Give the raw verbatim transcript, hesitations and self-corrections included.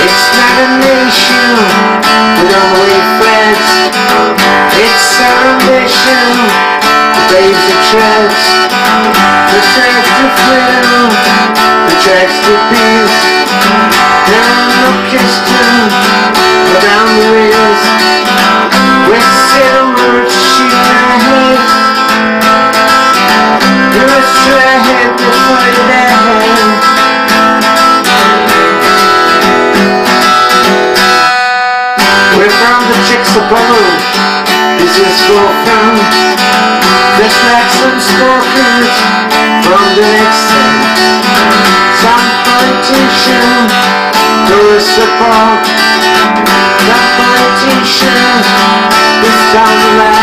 It's not a nation with only flags. It's our ambition that waves the tracks. The tracks to freedom, the tracks to peace. And an orchestra around the wheels. We sit on words, sheep our heads. You're a stray head before you're there. We're from the Chicxulub, this is from there's like some stalkers from the next town. Some politician through us apart. Some politician who's down the line.